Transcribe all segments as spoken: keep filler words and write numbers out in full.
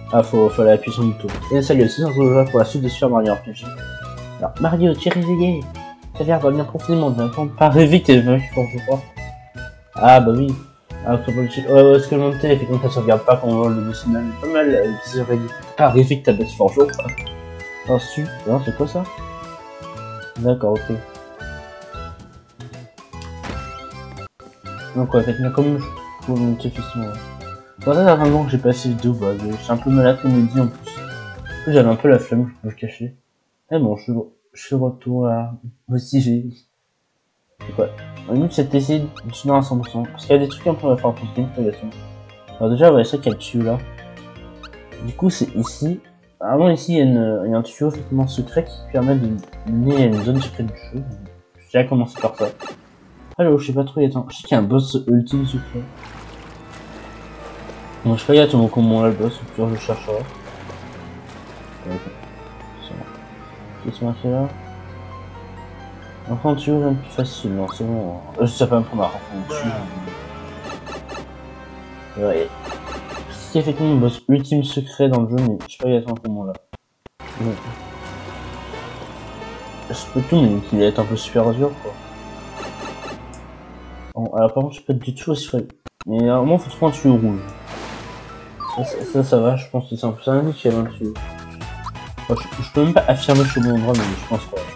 Ah, faut, faut aller appuyer sur le bouton. Et salut, c'est sur le pour la suite de Super Mario R P G. Alors, Mario, tu es réveillé. Ta l'air va bien profondément, n'attends pas rêver que t'es vaincu fort, je crois. Ah, bah oui. Ah, ouais, ouais, est-ce que le monter, effectivement, ça sauvegarde pas quand on voit le dossier même pas mal, euh, qui aurait dit. Pas rêver que t'as battu fort, je crois. Ensuite, non, c'est quoi ça? D'accord, ok. Donc, ouais, effectivement, comme je peux monter facilement. Bon, ça, ça fait un moment que j'ai passé vidéo, bah, je suis un peu malade, comme on dit en plus. En plus, j'avais un peu la flemme, je peux le cacher. Mais bon, je suis, je suis de retour là. Aussi, j'ai. C'est quoi? Le but, c'est d'essayer de finir à cent pour cent. Parce qu'il y a des trucs un peu à faire pour une progression. Alors, déjà, on va essayer qu'il y a le tuyau là. Du coup, c'est ici. Avant, ici, il y a, une, il y a un tuyau effectivement secret qui permet de mener à une zone secrète du jeu. J'ai déjà commencé par ça. Alors, je sais pas trop, attends. Je sais qu'il y a un boss ultime secret. Bon, je sais pas exactement comment là le boss, au pire, je chercherai. Ok. Qu'est-ce qu'on a fait là? Enfin, tu veux, plus facile, non, c'est bon. Euh, ça peut me prendre un rencontre dessus. Ouais. C'est effectivement le boss ultime secret dans le jeu, mais je sais pas exactement comment là. Ouais. Je peux tout, mais qu'il est un peu super dur, quoi. Bon, alors, par contre, je peux être du tout aussi frais. Mais à un moment, faut trouver un tuyau rouge. Ça, ça, ça, ça va, je pense que c'est un peu ça, indique qu'il y a un tuyau. Enfin, je, je peux même pas affirmer que je suis au bon endroit, mais je pense pas.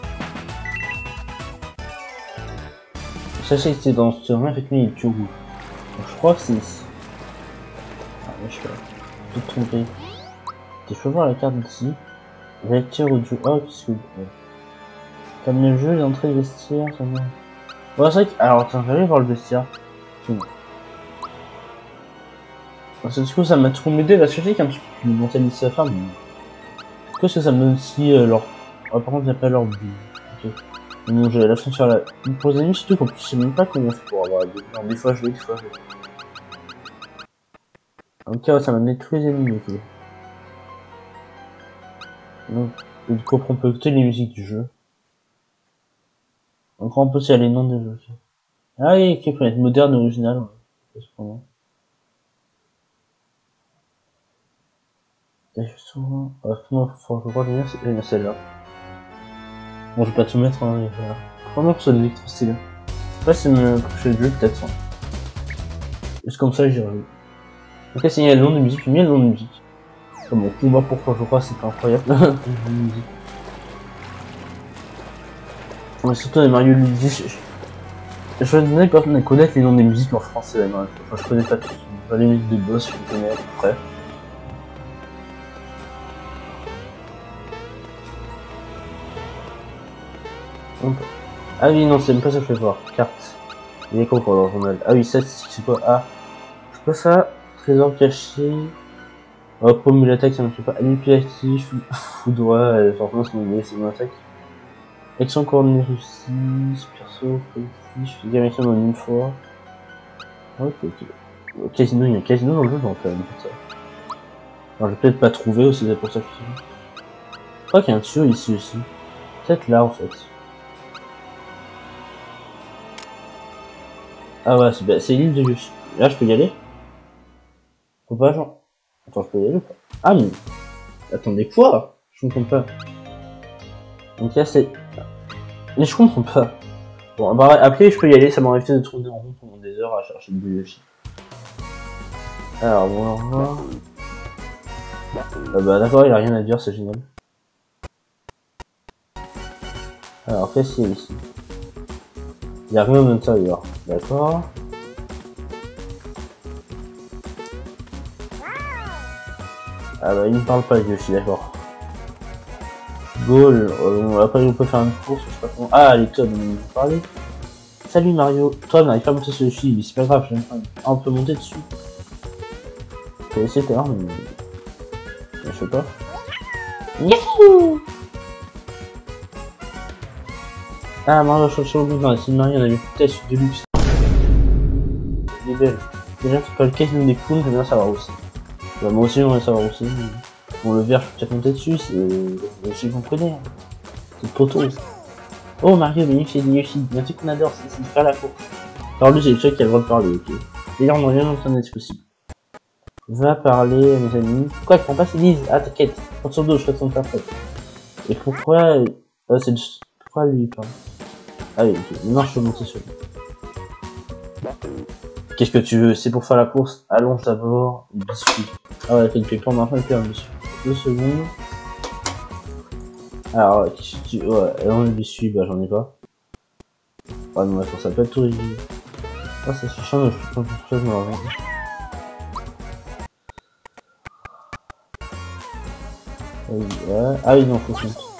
Sachez que c'est dans ce terrain, effectivement, il y a le tuyau rouge. Donc, je crois que c'est ici. Ah, mais je suis tout trompé. Je peux voir la carte d'ici. Lecture audio. Oh, qu'est-ce que. Comme le jeu, l'entrée de vestiaire, ça va. Bon, c'est vrai que. Alors, attends, j'allais voir le vestiaire. C'est bon. Parce que du coup, ça m'a trop aidé. Parce que je sais qu'il y a un truc qui mentalise à faire, mais. Qu'est-ce que ça me donne aussi euh, leur. Ah, par contre, il n'y a pas leur but. Ok. Donc, j'ai la chance de faire la. Pour les amis, surtout qu'en plus, je sais même pas comment on fait pour avoir des. Alors, des fois, je l'ai, des fois, je l'ai. En tout cas, ça m'a donné tous les ennemis, ok. Donc, du coup, on peut écouter les musiques du jeu. Donc, on peut aussi aller les noms des jeux. Ah oui, ok, faut être moderne et original. Ouais. T'as juste souvent. Ah, non, faut que je crois que je c'est celle-là. Bon, je vais pas tout mettre, hein, voilà. Vraiment, pour ça, des trop stylé. Après, c'est le prochain jeu, peut-être. Hein. Juste comme ça, j'irai. Ok, c'est il y a le nom de musique, il y a le nom de musique. Comme mon combat, pourquoi je crois, c'est pas incroyable. Mais surtout les Mario Luigi, je, je vais donner personne à connaître les noms des musiques en français. Enfin, je connais pas tous. Pas les musiques de boss, je les connais à peu près. Hop. Ah oui, non, c'est même pas ça que je vais voir. Carte. Il est quoi pour le journal? Ah oui, ça, c'est quoi? Ah, c'est quoi ça? Trésor caché. Oh, promu l'attaque, ça me fait pas. Manipulatif, foudroie, euh, forcément, c'est mon, c'est mon attaque. Action coordonnée réussie, perso, collectif, direction en une fois. Ok, ok. Au casino, il y a un casino dans le jeu, donc quand même ça. Alors, je vais peut-être pas trouver aussi, c'est pour ça que je suis. Je crois qu'il y a un tuyau ici aussi. Peut-être là en fait. Ah ouais, c'est bah, l'île de Yoshi. Là, je peux y aller? Faut pas, genre. Attends, je peux y aller ou pas? Ah, mais. Attendez, quoi? Je comprends pas. Donc là, c'est. Mais je comprends pas. Bon, bah, après, je peux y aller, ça m'aurait fait de tourner en rond pendant des heures à chercher le Yoshi. Alors, bon, on va voir. Ah bah, d'accord, il a rien à dire, c'est génial. Alors, qu'est-ce qu'il y a ici? Il y a rien d'intérieur. D'accord. Ah bah, il ne parle pas, Yoshi, d'accord. Goal, euh, après on peut faire une course, je sais pas comment. Ah, les Toad, on va nous parler. Salut Mario, toi n'arrive pas à monter sur le fil, mais c'est pas grave, j'aime pas. Ah, on peut monter dessus. Je vais essayer tout à l'heure, mais. Je sais pas. Yahoo! Ah, Mario cherche au bout dans la scène Mario, on a vu peut-être de luxe. Il est belle. Déjà, c'est pas le casino des clowns, j'aime bien savoir aussi. Bah, moi aussi, j'aimerais savoir aussi. Bon, le verre, je peux peut-être monter dessus, c'est. Si vous comprenez. C'est le poteau. Oh Mario, mais il fait des Yoshi, il y a un truc qu'on adore, c'est faire la course. Alors lui, c'est le seul qui a le droit de parler, ok. D'ailleurs, on en revient dans un possible. Va parler à mes amis. Pourquoi tu prends pas ces disent? Ah, t'inquiète. Prends sur deux, je fais son parfait. Et pourquoi... Ah, c'est... Pourquoi lui, pardon. Ah oui, ok. Maintenant, je peux monter sur lui. Qu'est-ce que tu veux? C'est pour faire la course. Allonge d'abord. Biscuit. Ah ouais, fait une pépin d'enfant et puis un biscuit. Deux secondes. Alors, qu'est-ce que tu... Ouais, allonge le biscuit, bah j'en ai pas. Ah non, d'accord, ça peut être tout rigide. Ah, ça se change, je peux pas faire chose, mais avant. Ouais. Ah oui, non, faut se mettre.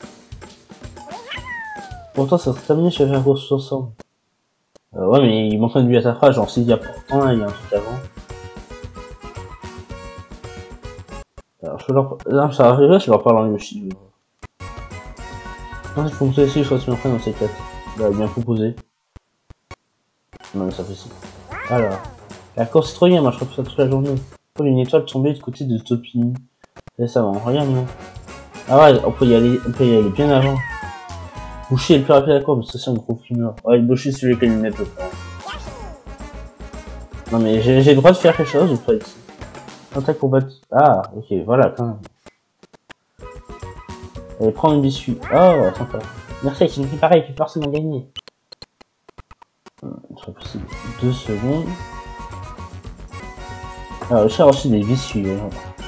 Pourtant, ça serait terminé, je vais faire la course ensemble. Euh, ouais, mais il m'entraîne lui à ta phrase, genre s'il y a pourtant, il y a un truc avant. Alors, je peux leur... Là, ça arrive, je leur parle en Yoshi. Non, il faut que essayer, je crois que tu m'entraînes dans ces quatre. Bah, bien proposé. Non, mais ça fait si. Alors, la course citoyenne, moi je refais ça toute la journée. Comme une étoile tombée du côté de Topini. Récemment, regarde, non. Ah ouais, on peut y aller, on peut y aller bien avant. Boucher est le plus rapide à la course, mais c'est un gros fumeur. Ouais, Boucher c'est celui qui lui met peu près. Non mais j'ai le droit de faire quelque chose ou pas ici? Contact pour battre. Ah, ok, voilà, quand même. Allez, prends un biscuit. Oh, sympa. Merci, c'est une fille pareille, il peut forcément gagner. Très possible. Deux secondes. Alors, je cherche aussi des biscuits. Hein.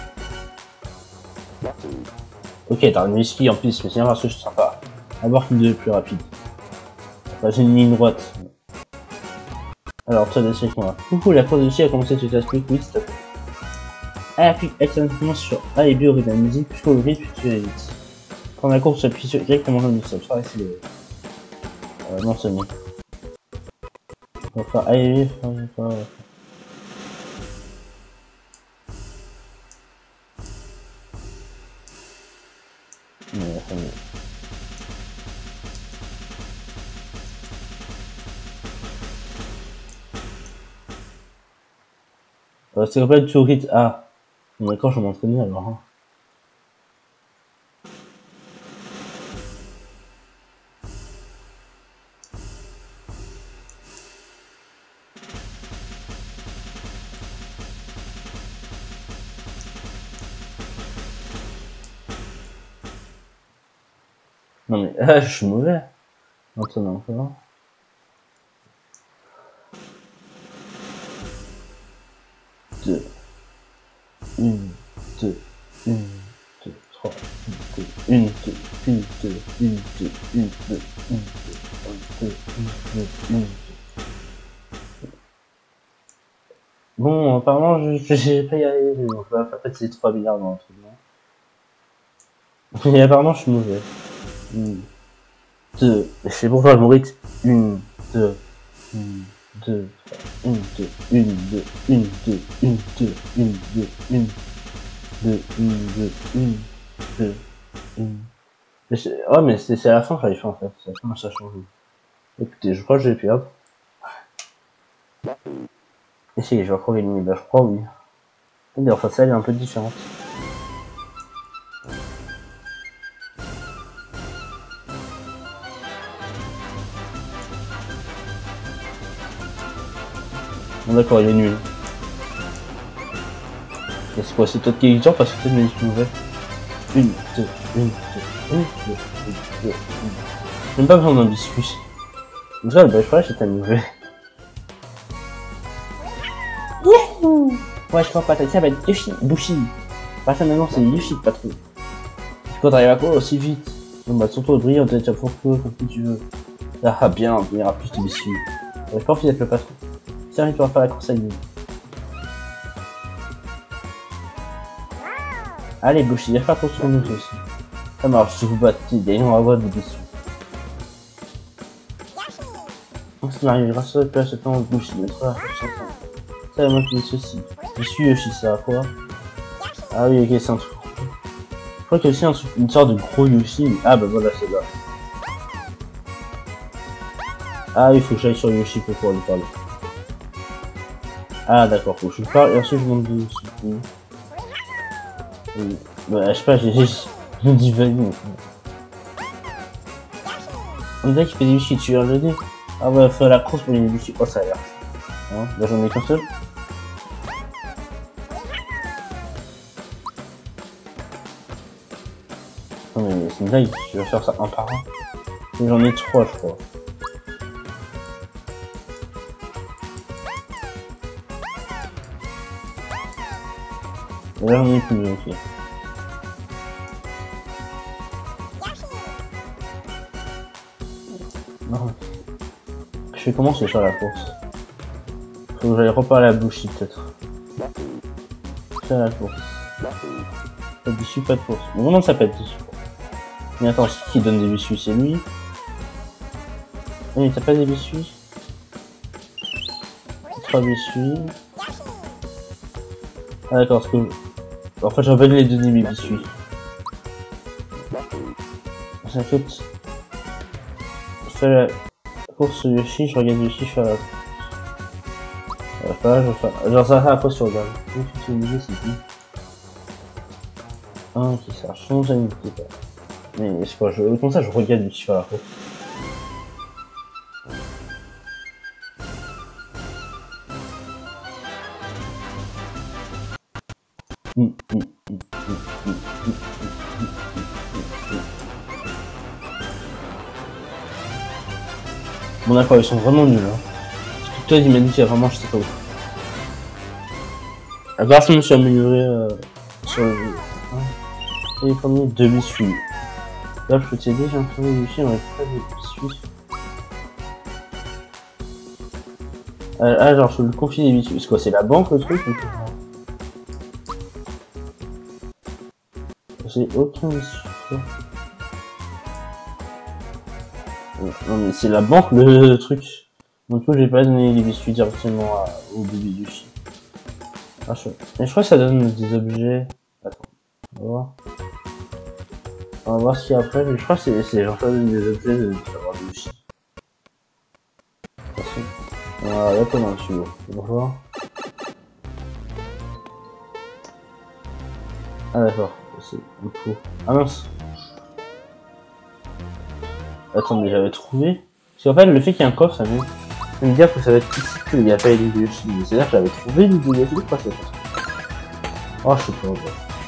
Ok, t'as un biscuit en plus, mais c'est bien parce que je suis sympa. Avoir une de plus rapide. Enfin, j'ai une ligne droite. Alors, toi, laisse avec moi. Coucou, la course de Lucie a commencé, tu t'expliques, oui, s'il te plaît. Ah, appuie excellemment sur A et B au rythme de la musique, puis au rythme, puis tu vas vite. Prendre la course, appuie directement dans le sol. Ça, c'est le. Euh, non, c'est mieux. On va faire A et B, on va faire. Mais, ça mieux. Euh, c'est pas du tout rythme. Ah, bon, d'accord, je vais m'entraîner alors. Hein. Non mais, ah, je suis mauvais. Maintenant, encore. Deux. Une, deux, une, deux, trois, une, deux, une, deux, une, deux, une, deux, une, deux, une, deux, une, deux. Bon, apparemment, je j'ai pas y aller. Donc, en fait, c'est trois milliards dans le truc. Et apparemment, je suis mauvais. Une, deux. Je sais pourquoi je m'arrête. Une, deux, une, deux, une, deux, une, deux, une, deux, une, deux, une, deux, une, deux, une, deux, une, deux, une. Ouais, mais c'est à la fin que j'avais fait en fait. C'est à la fin que ça a changé. Écoutez, je crois que j'ai pu hop. Et si, je vais encore gagner. Bah, je crois, oui. D'ailleurs, ça, elle est un peu différente. Bon, d'accord, il est nul. Et c'est quoi, c'est toi qui es dur parce que tu m'as dit que tu mauvais. Une, deux, une, deux, une, deux, une, deux, une. J'ai même pas besoin d'un biscuit. Déjà, le bâche j'étais mauvais. Youhou! Ouais, je crois pas, ça va être Yoshi, Bushi. Pas ça maintenant, c'est Yoshi, pas trop. Quand t'arrives à quoi aussi vite? Non, bah, surtout briller, on t'a déjà pour peu, pour qui tu veux. Ah, bien, il y aura plus de biscuits. J'ai pas envie d'être le patron. Tiens, tu vas faire la course à lui. Allez, Bushi, viens faire attention nous aussi. Ça marche, si vous battez, d'ailleurs, on va avoir des biscuits. On se marie grâce à la place de temps, Bushi, mettra la chanson. Ça, moi, je dis ceci. Je suis Yoshi, ça va quoi? Ah oui, ok, c'est un truc. Je crois qu'il y a aussi un truc, une sorte de gros Yoshi. Ah bah voilà, c'est là. Ah, il faut que j'aille sur Yoshi pour pouvoir lui parler. Ah d'accord, faut que je lui parle et ensuite je monte dessus. Oui. Bah, je sais pas, j'ai j'ai dit vanille. On dirait qu'il fait des Yoshi, tu viens de le dire. Ah ouais, faire la course pour les Yoshi. Oh, ça a l'air. Hein, bah j'en ai qu'un seul. c'est une blague, je vais faire ça un par un. J'en ai trois, je crois. Et là, j'en ai plus, ok. Non. Je vais commencer sur la course. Faut que j'aille reparler à Bushy, peut-être. Faire la course. Pas de biscuits, pas de course. Mais comment ça peut être biscuits? Mais attends, c'est qui donne des biscuits? C'est lui? Mais t'as pas des biscuits? Trois biscuits. Ah d'accord, parce que... En fait, j'aurais pas dû les donner mes biscuits. Ça fait... Je fais la course sur Yoshi, je regarde Yoshi, je fais la course. Voilà, je fais... Genre ça, après tu regardes. Oui, tu fais une c'est qui? Ah ok, ça change à une petite. Mais je sais pas, je... comme ça je regarde Yoshi faire la course. Mm, mm, mm, mm, mm, mm. Bon d'accord, ils sont vraiment nuls. Hein. Parce que toi, il m'a dit qu'il y a vraiment, je sais pas où. À part si je me suis amélioré euh, sur le jeu. Hein. Et les premiers deux biscuits. Là, je peux t'aider, j'ai un peu de biscuits, on va pas de biscuits. Ah, ah, genre, je peux le confier des biscuits. C'est quoi, c'est la banque le truc ou quoi? J'ai aucun biscuit. Non mais c'est la banque le, le truc. Donc coup j'ai pas donné les biscuits directement à, au bébé du chien. Ah, je... Mais je crois que ça donne des objets. Attends, on va voir. On va voir ce qu'il y a après, mais je crois que c'est genre ça donne des objets de savoir du chien. Voilà, là comment tu veux. On va voir. Ah d'accord, c'est un coup. Ah mince. Attends, mais j'avais trouvé. Parce qu'en fait, le fait qu'il y ait un coffre, ça veut me dire que ça va être ici qu'il n'y a pas les deux Yoshi. C'est-à-dire que j'avais trouvé les deux Yoshi, je crois que c'est ça. Oh, je sais pas, ouais.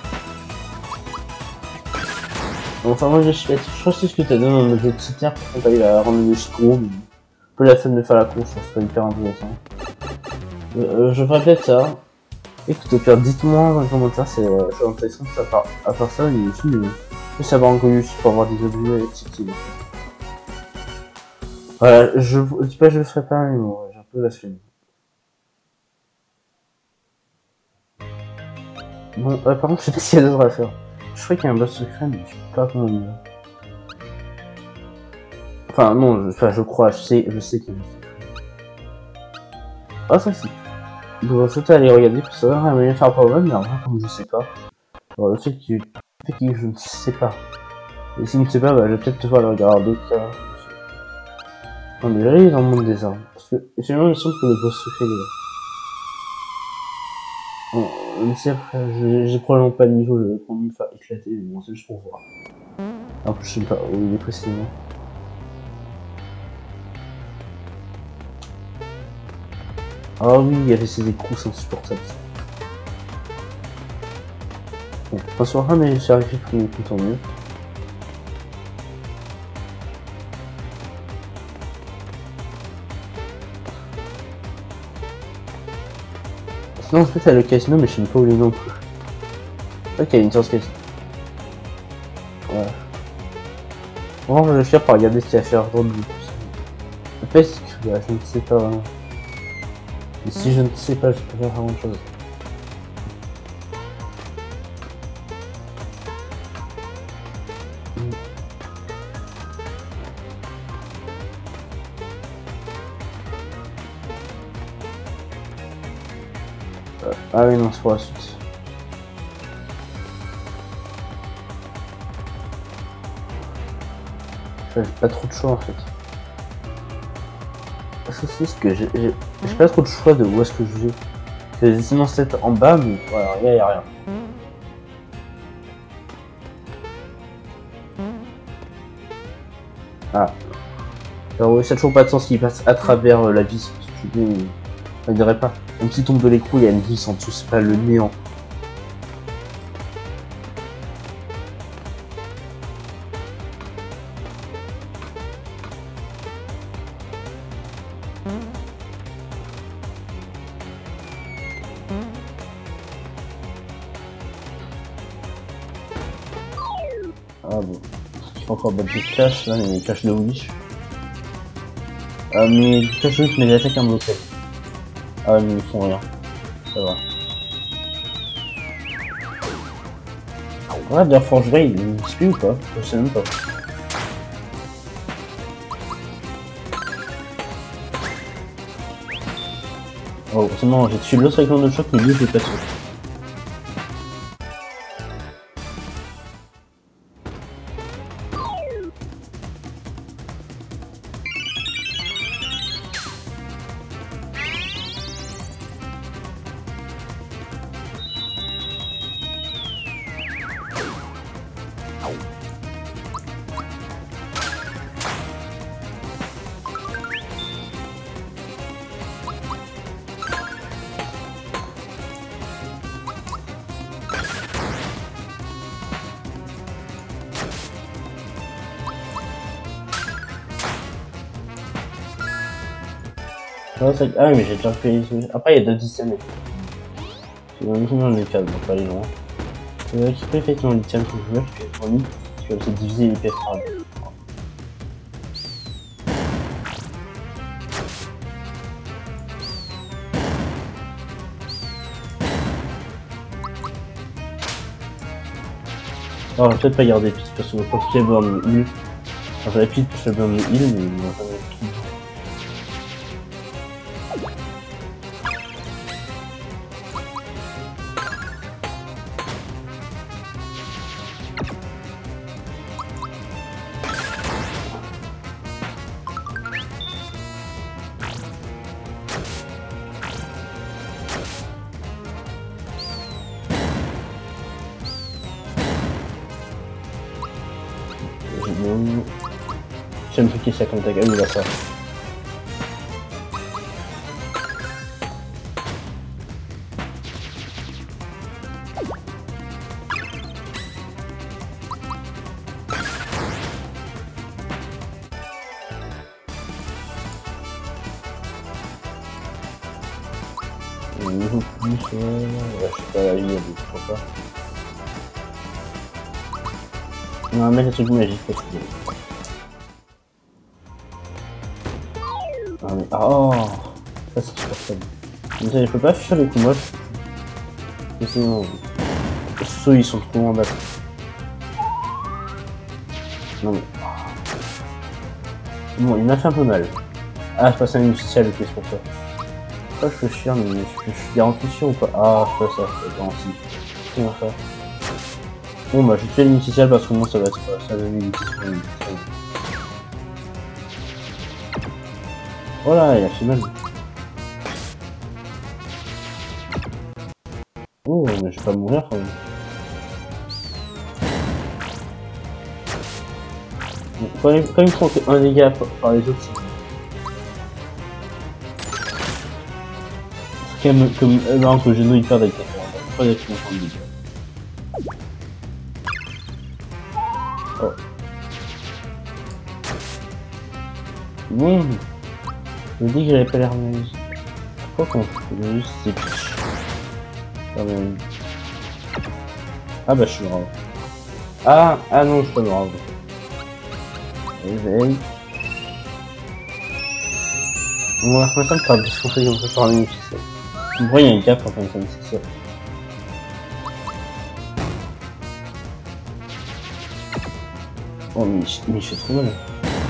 Enfin, moi, je sais pas, je pense que ce que t'as donné en objet de soutien, par contre, aller la rendre le Yoshi gros, mais un peu la scène de faire la course, ça serait hyper intéressant. Euh, je ferais peut-être ça. Écoute, au pire, dites-moi dans les commentaires, c'est euh, intéressant que ça part. À part ça, les Yoshi, mais je peux savoir encore Yoshi pour avoir des objets avec Titi. Voilà, je ne dis pas que je le ferai pas, mais bon, j'ai un peu la flemme. Bon, euh, par contre, je sais pas s'il y a d'autres à faire. Je crois qu'il y a un boss secret, mais je sais pas comment dire. Enfin, non, je, enfin, je crois, je sais, je sais qu'il y a un boss secret. Ah, ça si. Bon, je vais aller regarder pour savoir à moyen de faire un problème, mais en vrai, comme je sais pas. Alors, le fait que, le fait que je ne sais pas. Et si je ne sais pas, bah, je vais peut-être devoir le regarder, ça. Non, déjà, ils en montrent des armes. Parce que, finalement, il me semble que le boss secret est là. Bon, mais c'est après, j'ai probablement pas le niveau, je vais probablement me faire éclater, mais bon, c'est juste pour voir. En plus, je sais pas où il est précisément. Ah oui, il y avait ces écrous insupportables. Bon, pas sur un, mais j'ai arrivé tout, tout tant mieux. Sinon, en fait, il y a le casino, mais je sais pas où il est non plus. Ok, il y a une source casino. Ouais. Bon, je vais faire par regarder ce qu'il y a à faire dans le but. Le fait, c'est que bah, je ne sais pas vraiment. Et si je ne sais pas, je peux faire grand chose. Ah oui, non, c'est pour la suite. J'ai pas trop de choix en fait. Parce que c'est ce que j'ai. J'ai pas trop de choix de où est-ce que je vais. Parce que sinon c'est en bas, mais voilà, il y a rien. Ah. Alors oui, ça n'a toujours pas de sens qu'il passe à travers euh, la vis. Je ne dirais pas. Même s'il tombe de l'écrou, il y a une vis en dessous, c'est pas le néant. Ah bon. Il faut encore battre des clashs, là, les clashs de Wish. Ah mais les clashs de Wish, mais les attaques imbloquées. Ah mais ils font rien. Ça va. Ouais, d'ailleurs, Forgeray, il me suit ou pas? Je sais même pas. Oh, c'est marrant, j'ai tué l'autre avec l'onde de choc, mais lui, je l'ai pas tué. Ouais, ça... Ah oui, mais j'ai déjà fait les trucs. Après, il y a d'autres items. C'est dans le cadre, donc pas aller loin. Je vais récupérer effectivement l'item que je veux, je vais fournir. Je vais aussi diviser les pièces par deux. Oh, je vais peut-être pas garder piste parce que je crois qu'il y a besoin de heal. Enfin, j'avais piste parce que j'avais besoin de heal, mais il m'a jamais trouvé. J'aime truquer ça comme tag. Ah oui, là ça. Niveau plus, ouais, je sais pas la vie, elle est trop pas. On va mettre des trucs magiques parce que. Ah mais oh, ça c'est super fun. Mais ça, je peux pas afficher les coups moches. Et sinon, ceux ils sont trop en bas. Non mais. Bon, il m'a fait un peu mal. Ah, je passe un initial, ok, c'est pour ça. Je sais pas, je peux chier, mais je suis garanti sûr ou pas? Ah, je fais ça, je suis garanti. Comment faire? Bon, bah, je vais tuer l'initial parce que moi ça va être ça va être voilà, il a fait mal. Oh, mais je vais pas mourir quand même. Quand ils, quand ils font un dégât par les autres, c'est comme, comme euh, non, que Geno il perd avec la pas d'être content de dégâts. Oh. Bon. Je me dis que j'avais pas l'air naze. Pourquoi quand je fais juste c'est pitch quand même. Ah bah je suis grave. Ah, ah non, je suis pas grave. Éveille. On va faire ça par des conseils comme ça sur un initial. Pourquoi il y a une gap quand on fait un initial? Oh mais il fait trop mal.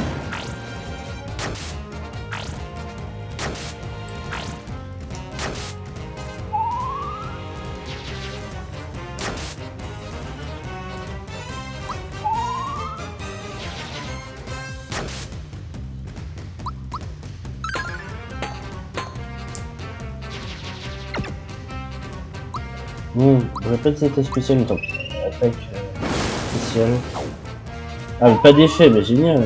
Bon, on va pas que c'était spécial, mais tant pis. Attaque euh, spéciale. Ah, mais pas d'effet, mais génial.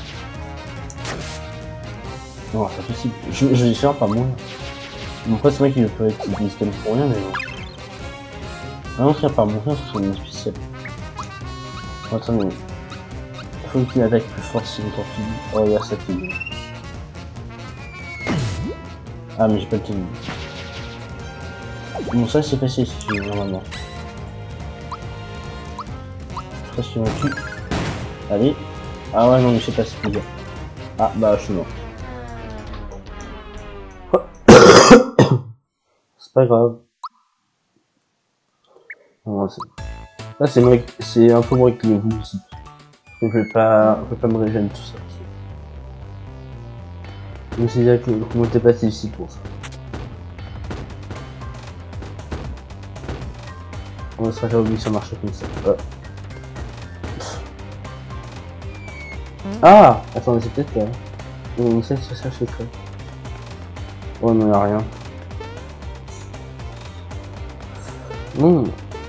Non, c'est pas possible. Je, je vais faire pas mourir. Bon, après, c'est vrai qu'il peut être système pour rien, mais bon. Ah non, c'est pas mourir, c'est une spéciale. Bon, attends, mais. Il faut qu'il attaque plus fort si on torpille. Oh, là, ça fait bien. Ah, mais j'ai pas le temps. Bon, ça c'est passé si tu veux, normalement. Ça si on tue. Allez. Ah ouais, non, mais je sais pas ce qu'il y a. Ah, bah, je suis mort. C'est pas grave. Non, là, c'est moi, c'est un peu moi qui l'ai voulu aussi. Je vais pas, je vais pas me régénérer tout ça. Je me suis dit que comment t'es passé ici pour ça. On va se faire oublier que ça marche comme ça. Ouais. Ah, attends, c'est peut-être là. On sait que ça secret. Oh non, y'a rien. Mmh.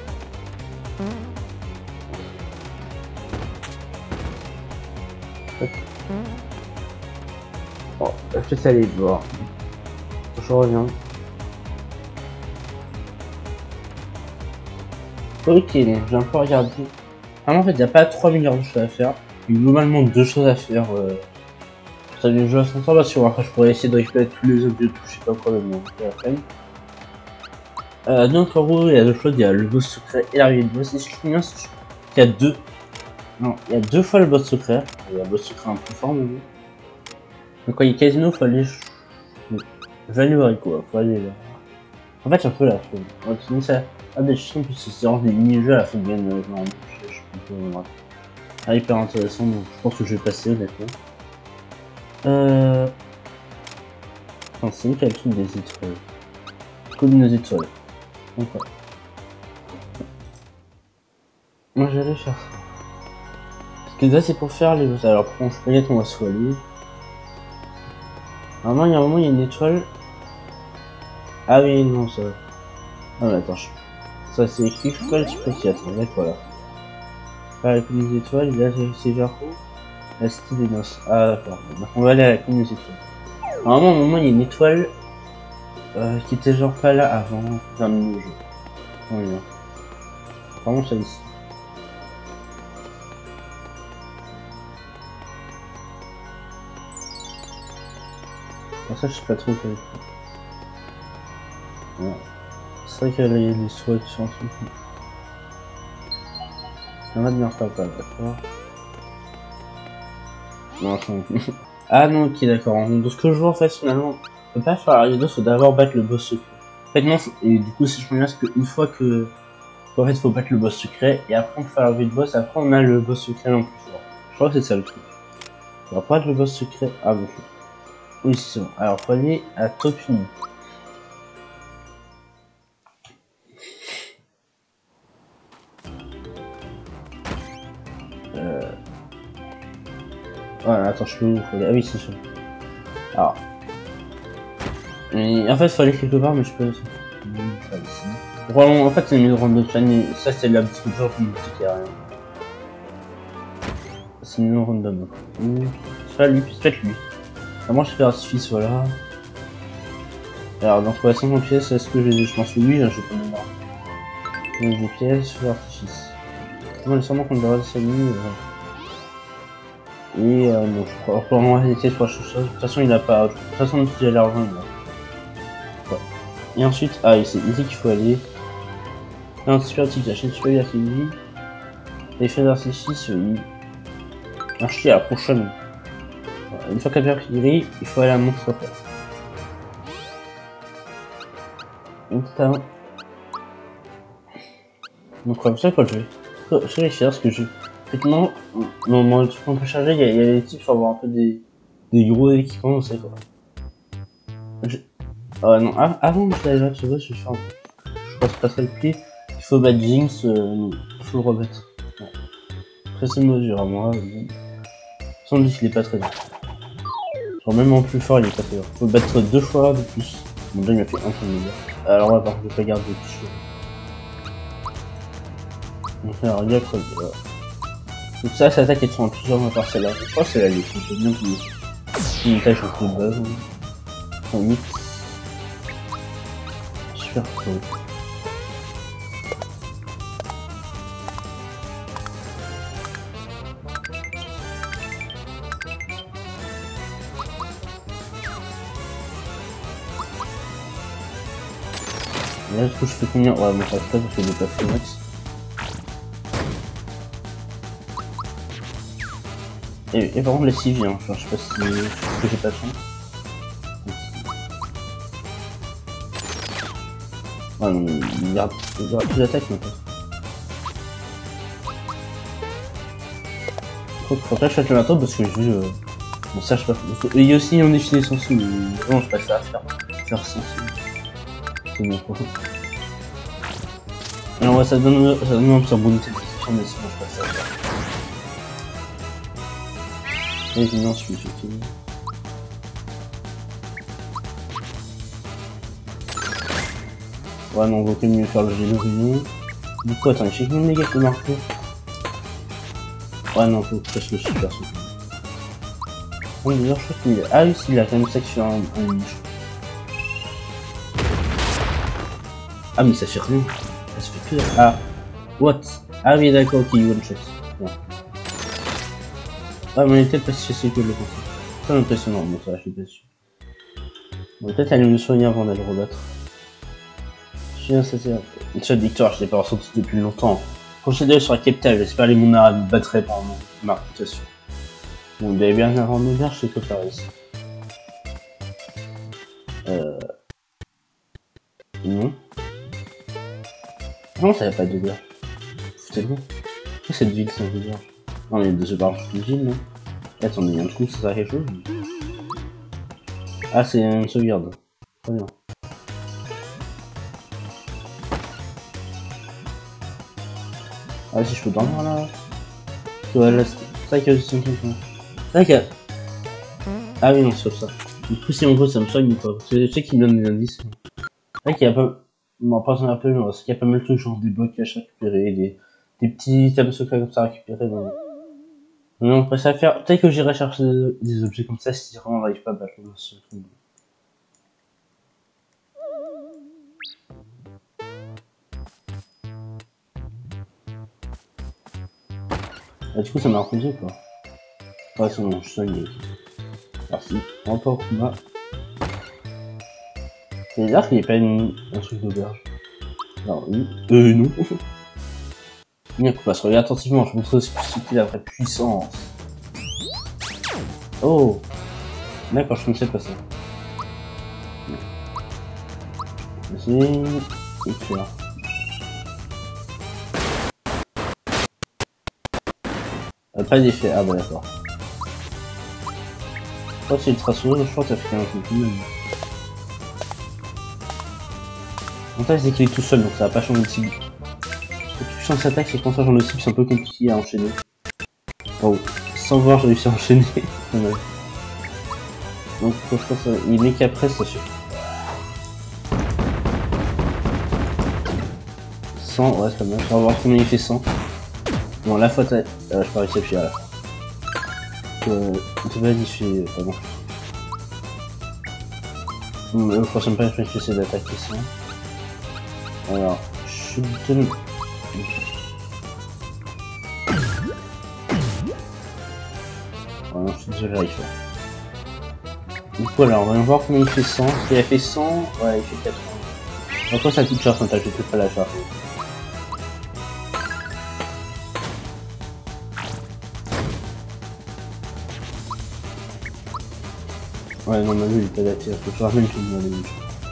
Oh, je vais peut-être aller voir. Je reviens. Ok, j'ai un peu regardé. Ah, en fait, il n'y a pas trois milliards de choses à faire. Il y a globalement deux choses à faire. Euh... Ça du jeu à cent ans, parce que après je pourrais essayer de récupérer tous les objets, tout, je sais pas quoi, mais bon, c'est la peine. Euh, donc en gros, il y a deux choses, il y a le boss secret et l'arrivée de boss. Et si je me souviens, il y a deux. Non, il y a deux fois le boss secret. Il y a un boss secret un peu fort, mais bon. Donc quand il y a casino, faut aller. Valuer quoi, faut aller là. En fait, un peu là, faut. Sinon, ça. Ah, des choses, en plus, c'est genre des mini-jeux à la fin de game, euh, genre, je sais pas. Ah, hyper intéressant, donc je pense que je vais passer honnêtement. Euh. Enfin, c'est une calcul des étoiles. Comme nos étoiles. Donc, ouais. Moi, j'allais faire ça. Parce que là, c'est pour faire les boss. Alors, pour peut-être on va se aller. Normalement, il y a un moment, il y a une étoile. Ah oui, non, ça. Ah, mais attends, je... ça c'est écrit, je peux le petit attends, d'accord, là. Ah, la commune des étoiles, là, c'est vers où? La cité des noces. Ah, d'accord. Donc, on va aller à la commune des étoiles. Normalement, à un moment, il y a une étoile euh, qui était genre pas là avant dans le mini-jeu. Oui, non. Vraiment, ça ici. Pour ça, je sais pas trop quel. Ouais. C'est vrai qu'il y a des souhaits sur un truc. On va devenir papa, d'accord. Non, attends. Ah non, ok, d'accord. Donc, ce que je vois en fait, finalement, on peut pas faire la vidéo, faut d'abord battre le boss secret. En fait, non, et du coup, si je me souviens, c'est qu'une fois que. En fait, faut battre le boss secret, et après, on peut faire la vie de boss, après, on a le boss secret non plus fort. Je crois que c'est ça le truc. On va pas battre le boss secret. Ah bon. Oui, c'est bon. Alors, faut aller à Topini. Euh. Voilà, attends, je peux où faut aller. Ah oui, c'est sûr. Alors. Et en fait, il faut aller quelque part, mais je peux. Pas ici. Vraiment, en fait, c'est une random chaîne, ça c'est la petite genre qui est rien. C'est une random. Mmh. Soit lui, peut-être lui. Alors, moi je fais artifice, voilà. Alors, dans trois cents pièces, est-ce que j'ai. Je pense que oui, hein, je peux me voir. Donc, des pièces, feu artifice. Moi, il sûrement qu'on devrait s'aligner. Euh... Et euh, bon, je crois. Pour moi, essayer trois choses. De toute façon, il a pas. De toute façon, si j'ai l'argent, il a. Ouais. Et ensuite, ah, c'est ici qu'il faut aller. Un super petit j'achète une super artillerie. L'effet d'artifice, oui. Un chien à la prochaine. Voilà. Une fois qu'il y a l'artillerie, il faut aller à mon stopper. Donc, donc, comme ça, quoi, je vais. Je vais réussir ce que je. Effectivement, non, non, le truc qu'on peut charger, il y, y a des types, il faut avoir un peu des, des gros équipements, on sait quoi. Je... Ah non, av avant que je l'aille là, tu vois, je vais faire un peu. Je passe pas ça le pied. Il faut battre Jinx, euh, non, il faut le remettre. Ouais. Après, c'est une mesure à moi. Euh... Sans doute, il est pas très bien. Genre, même en plus fort, il est pas très bien. Faut le battre deux fois de plus. Bon, déjà, il m'a fait un peu de alors, on va voir, je vais pas garder tout ça. Donc, alors, il y a quoi là. Donc, ça, ça attaque et sont en plusieurs à part celle-là. Je crois que c'est la lutte, c'est bien plus. Une tâche un peu de base. Hein. huit. Super cool. Là, est-ce que je fais combien? Ouais, bon, ça se passe parce que j'ai pas fait max. Et, et par contre, la Sylvie, hein. Enfin, je sais pas si que j'ai pas de chance. Ah non, il garde plus d'attaque maintenant. Faut que je fasse le matin parce que j'ai vu. Euh... Bon, ça, je sais pas. Il y a aussi un défi des sensu, mais vraiment, je passe ça à faire. Faire sensu. C'est bon, quoi. Alors, ouais, ça donne, ça donne un petit bonus de position, mais sinon, je passe ça à faire. Et sinon, je suis effectivement. Ouais, non, on vaut quand même mieux faire le génie réunion. Du coup, attends, j'ai une méga de marquer. Ouais, non, faut que je fasse le super saut. Bon, d'ailleurs, je crois qu'il a. Ah oui, il a quand même ça que sur un, un niche. Ah, mais ça fait rien. Ça se fait que. Ah, what? Ah, oui, d'accord, ok, one shot. Ouais. Ah, mais il est peut-être pas si facile que le penser. C'est impressionnant, bon, ça, je suis pas sûr. Bon, peut-être aller me soigner avant d'aller le rebattre. Je viens, ça c'est. Une seule victoire, je l'ai pas ressenti depuis longtemps. Considéré sur la capitale, j'espère les Moonara me battraient par mon... ma réputation. Bon, il avait bien avant de me dire, je sais que faire ici. Euh. Non. Non, ça avait pas de dégâts. Foutez-le. Qu'est-ce que cette ville sans dégâts? Non, mais je parle d'une ville, non? Attends, il y a un coup, ça sert à quelque chose? Ah, c'est une sauvegarde. Très bien. Ah, si je peux dormir là. Ouais, là, c'est ça qu'il y a aussi cinq minutes. C'est vrai qu'il y a. Ah oui, non, c'est ça. Du coup, si on veut, ça me soigne ou pas? Parce que je sais qu'il me donne des indices. C'est vrai qu'il y a pas. Bon, pas un peu, mais c'est qu'il y a pas mal de trucs, genre des blocages récupérés, des, des petits items secrets comme ça à récupérer. Mais, mais on peut ça faire. Peut-être que j'irai chercher des objets comme ça si vraiment on n'arrive pas à battre le truc. Ah, du coup, ça m'a reposé quoi. Ouais, c'est bon, je soigne. Merci. Encore combat. C'est bizarre qu'il n'y ait pas une... un truc d'auberge. Non, oui. Euh, non. Bien qu'on passe, regarde attentivement, je montre ce qui est la vraie puissance. Oh. D'accord, je ne sais pas ça. Vas-y. Éclair. Euh, pas d'effet, ah bah d'accord. Je crois que c'est ultra sourire, je crois que ça fait un truc tout de même. L'avantage c'est qu'il est tout seul, donc ça va pas changer de cible. La puissance attaque, c'est quand ça change de cible, c'est un peu compliqué à enchaîner. Oh, sans voir, j'ai réussi à enchaîner. Donc je pense que il met qu'après, ça suffit. cent, ouais, c'est pas mal. On va voir combien il fait cent. Bon, la fois, euh, je peux réussir à fier là. Euh, de base, il fait pas bon. Hum, le prochain pas, je vais essayer d'attaquer ça. Alors, je donne. Voilà, je suis déjà vérifié. Du coup, alors, on va voir combien il fait cent. Si il a fait cent, ouais, il fait quatre-vingts. Après, ça coûte cher, ça je peux pas la charger. Ouais, non, ma vue, il est pas adapté, parce que je ramène tout le monde.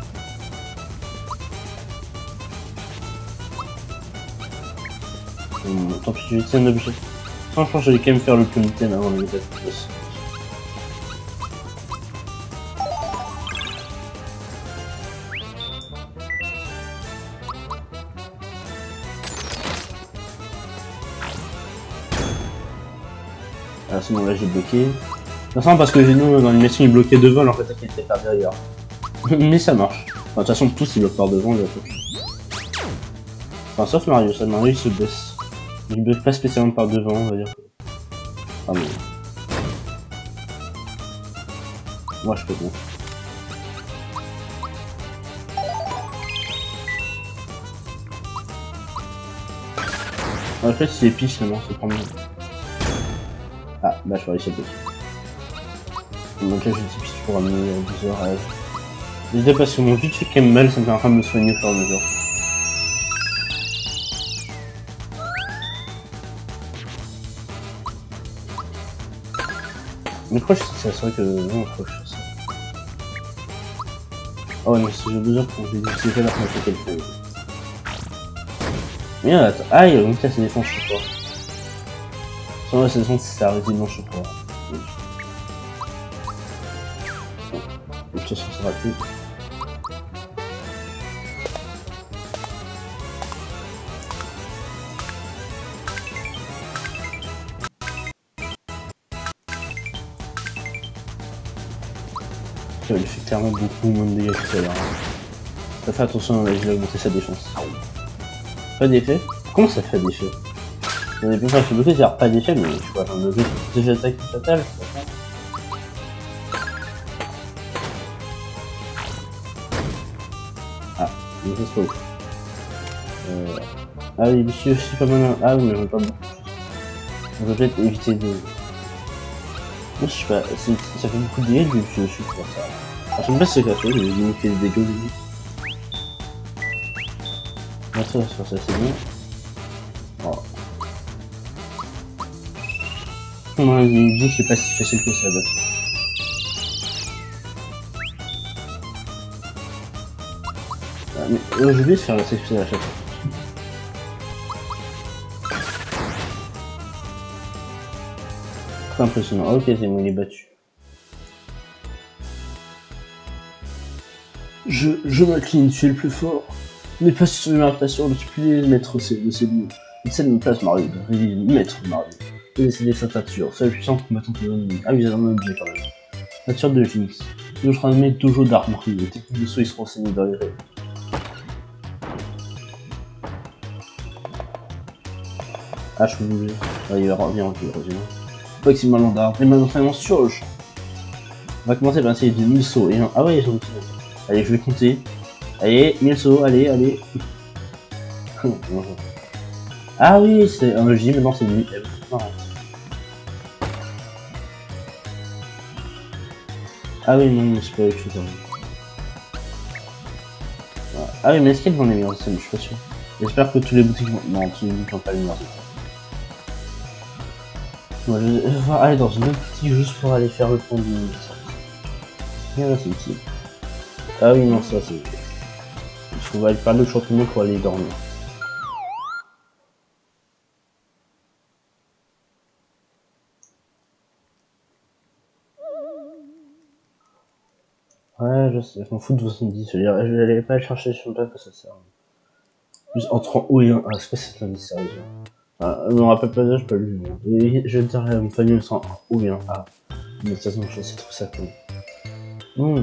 Hum, tant pis, je vais tirer un objet. Franchement, je vais quand même faire le plus item avant de les mettre en place. Ah, sinon là j'ai bloqué. C'est ça parce que nous dans l'animation il bloquait devant alors que l'attaque était par derrière. Mais ça marche. Enfin, de toute façon tous ils bloquent par devant les attaques. Enfin sauf Mario, ça Mario il se baisse. Il bloque pas spécialement par devant, on va dire. Ah mais... Moi je peux bien. En fait c'est épice finalement, c'est pas mieux. Ah bah je vais réussir à bloquer. Donc là je dis puis pour amener douze heures à la vie. Déjà parce que mon vite fait quand même mal, ça me fait en train de me soigner au fur et à mesure. Mais pourquoi je sais ça? C'est vrai que non, pourquoi je fais ça? Oh non, si j'ai besoin pour que j'ai fait la fin de quelqu'un. Mais attends, ah il a monté à ses défenses, je sais pas. Sans la saison, si ça a arrêté, non, je sais pas. De toute façon, ça raté. Il fait clairement beaucoup moins de dégâts que tout à l'heure. Ça fait attention, là, je vais augmenter sa défense. Pas d'effet? Comment ça fait d'effet? J'en ai plus pas fait bloquer, c'est-à-dire pas d'effet, mais je crois j'en ai bloqué deux attaques totales, je crois. Ah, mais c'est pas ouf. Euh... Ah oui, monsieur, je suis pas mal. Ah oui, mais j'en ai pas beaucoup. On peut peut-être éviter de. Je sais pas, ça fait beaucoup de dégâts du je suis pour ça. Ah, je sais pas si c'est quelque chose, j'ai limité les dégâts au début. Ah, ça, ça, ça c'est bien. Oh. Comment une vie, c'est pas si facile que ça là. Ah, mais euh, j'ai oublié de faire la section à chaque fois. Très impressionnant. Ah, ok, c'est bon, il est battu. Je, je m'incline, tu es le plus fort. N'est pas sur une invitation de supplier le maître de ces lieux. Il cède une place, Mario, de réveiller le maître Mario. Et décéder sa nature, seule puissante combattante de l'ennemi. Ah oui, c'est un objet quand même. Nature de Jinx. Notre ami Dojo d'armerie. Les techniques de saut, ils seront enseignés dans les rêves. Ah, je peux bouger. Ah, il va revenir, ok, il revient. Maximum ballon d'arbre. Et maintenant, vraiment surge. On va commencer par essayer de mille sauts. Et un... Ah ouais, ils ont tout. Allez, je vais compter. Allez, mille sauts, allez, allez. Ah oui, c'est un J, maintenant c'est une F. Ah oui, non, c'est pas quelque chose. Ah oui, mais est-ce qu'il y a devant les meilleurs systèmes? Je suis pas sûr. J'espère que tous les boutiques vont. Non, tous les boutiques n'ont pas les meilleurs systèmes. Moi, je vais devoir aller dans une autre boutique juste pour aller faire le pont du. Bien là, c'est utile. Ah oui, non, ça c'est ok. Il faut aller parler au championnat pour aller dormir. Ouais, je sais, je m'en fous de soixante-dix, je n'allais pas le chercher sur le tas que ça sert. Juste entre en O et un A, c'est quoi cet indice sérieux? Ah, je me rappelle pas, je peux le dire. Je vais te dire, une famille sans un O et un A. Mais de toute façon, je sais trop ça con. Mmh.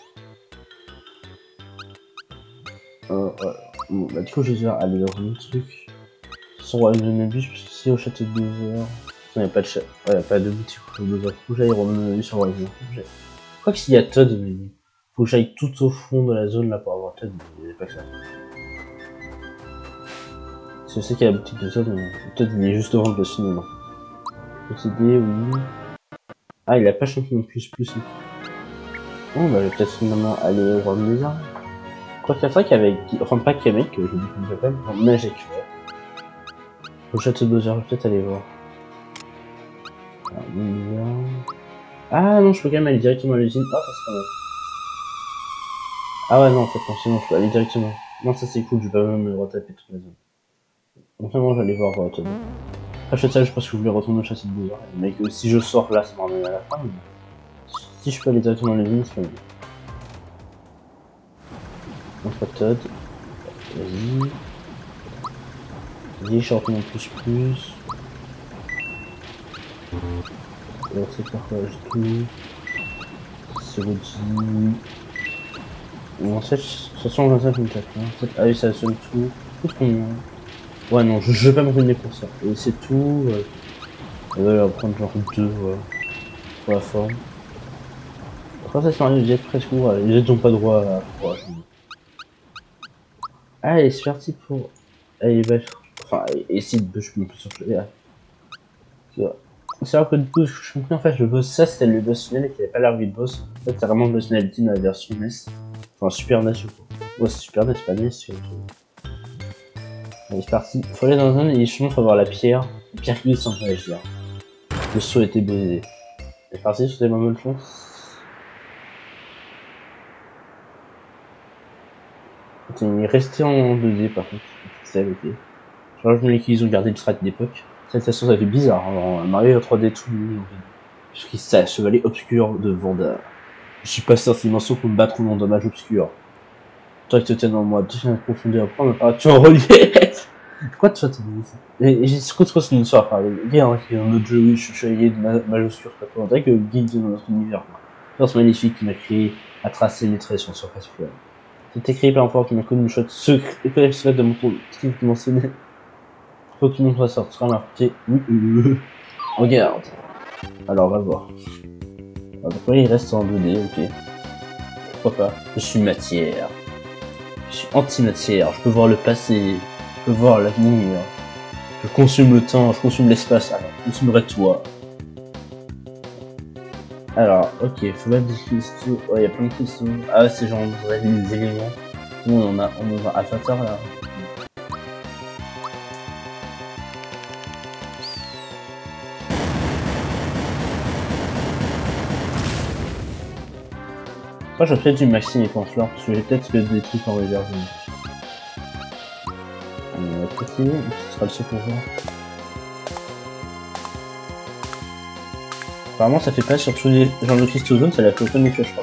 Euh, ouais. Bon, bah, du coup, je vais dire, aller dans un autre truc. Son royaume de Nébus, parce que c'est au château de Bowser. Il n'y a pas de chat. Ouais, il n'y a pas de boutique au château de Bowser. Faut que j'aille revenir sur le royaume de Nébus. Je crois que s'il y a Todd, mais faut que j'aille tout au fond de la zone là pour avoir Todd, mais il n'y a pas que ça. Je sais qu'il y a la boutique de Todd, mais Todd il est juste devant le boss final. Petite idée, oui. Ah, il a pas champion de plus plus. Bon, bah, je vais peut-être finalement aller au royaume des arbres. Quoi qu'il y a ça qu'avec. Enfin, pas qu'avec, que je dis comme j'appelle, en Magic. Au château de Bowser, je vais peut-être aller voir. Ah non, je peux quand même aller directement à l'usine. Ah, ça serait mal. Ah ouais, non, en fait, non, sinon je peux aller directement. Non, ça c'est cool, je vais pas même me retaper toute la zone. Donc, vraiment, j'allais voir euh, Todd. Après, je fais ça, je pense que je voulais retourner au château de Bowser. Mais que si je sors là, ça me ramène à la fin. Mais... si je peux aller directement à l'usine, c'est pas mieux. Donc, pas Todd. Vas-y. Vas-y, champion plus plus. Alors, c'est par quoi je tout. C'est redit. Bon, en fait, ça change vingt-cinq minutes après. En fait, ah oui, ça sonne tout. Tout combien? Ouais, non, je, je vais pas me ruiner pour ça. Et c'est tout. Euh... Et là, on va prendre genre deux, voilà. Pour la forme. Après, ça, c'est un jet presque court. Les jets n'ont pas droit à courage. Ah, et c'est parti pour. Allez, bah, enfin, et si je peux me plus surchauffer. C'est vrai que du coup, je comprends en fait le boss, ça c'était le boss final et qui avait pas l'air de boss. En fait, c'est vraiment le boss final ultime dans la version N E S. Enfin, Super N E S, je crois. Ouais, c'est Super N E S, pas N E S, c'est ok. Allez, c'est parti. Faut aller dans un zone et justement, faut avoir la pierre. La pierre qui glisse sans réagir. Le saut a été brisé. C'est parti sur des bonnes chances. Il est resté en deux D par contre. C'est ok. Genre, je me dis qu'ils ont gardé le sprite d'époque. Cette façon, ça fait bizarre. Hein. Mario en trois D tout nu, en fait. Puisqu'il s'est chevalier obscur de Vanda. Je suis pas certain morceau pour me battre ou non dommage obscur. Toi qui te tiens dans moi, tu viens de profondeur, prends ma tu en relief. Quoi, toi, t'as dit ça? Et j'ai ce que c'est une histoire, enfin, le gars, hein, qui est un autre jeu, oui, je suis chevalier de mage obscur, pas toi. On dirait que Guide dans notre univers. Force magnifique qui m'a créé à tracer mes traits sur une surface plane. C'est écrit par un fort qui m'a connu une shot secret secret de mon tour tridimensionnel. Faut que tout le monde sortira marqué. Oui, euh, regarde. Alors, on va voir. Alors, donc, il reste en deux D, ok. Pourquoi pas? Je suis matière. Je suis anti-matière. Je peux voir le passé. Je peux voir l'avenir. Je consomme le temps. Je consomme l'espace. Alors, je consumerai toi. Alors, ok. Faut mettre des cristaux. Ouais, il y a plein de cristaux. Ah, ouais, c'est genre des éléments. Nous, on a, on a Avatar là. Moi, je vais peut-être du maxi et fleurs parce que j'ai peut-être des trucs en réserve. On va peut-être essayer, ce sera le seul pour voir. Apparemment, ça fait pas sur tous les genres de cristaux zone, ça l'a fait aucun effet, je crois.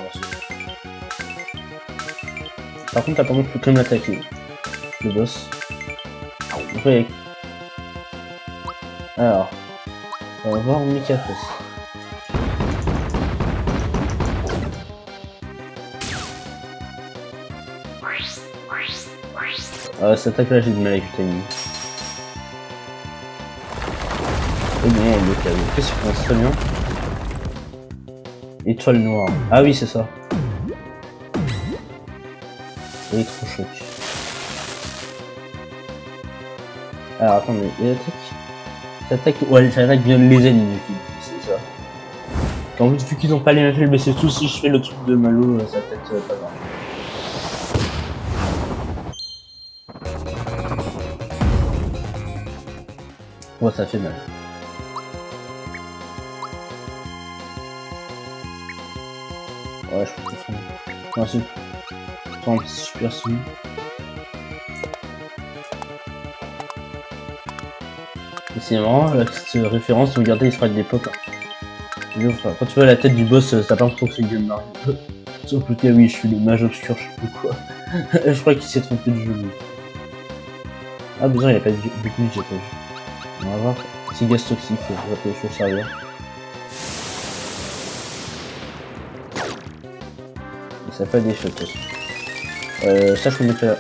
Par contre, apparemment, tu peux quand même l'attaquer. Le boss. Donc, alors, on va voir Mikafos. Ah, cette attaque là, j'ai du mal avec le timing. Oh bon, le blocage. Qu'est-ce qu'il commence très bien. Étoile noire. Ah oui, c'est ça. Électrochoc. Alors attendez, il attaque. Ça attaque. Ouais, ça attaque bien les ennemis, c'est ça. En plus, vu qu'ils ont pas les mêmes mais c'est tout, si je fais le truc de Malo, ça peut-être euh, pas grave. Ouais, ça fait mal. Ouais, je peux faire ça. Ensuite, prends un petit super son. C'est marrant, la petite référence, regardez, il sera de l'époque. Hein. Quand tu vois la tête du boss, ça part trop que c'est Game Mario. Sauf que oui, je suis le mage obscur, je sais plus quoi. Je crois qu'il s'est trompé de jeu. Ah, besoin, il a pas de but, j'ai pas vu. On va voir. Petit gaz toxique, je vais appeler sur le serveur. Ça fait des shots. Euh, ça, je connais pas.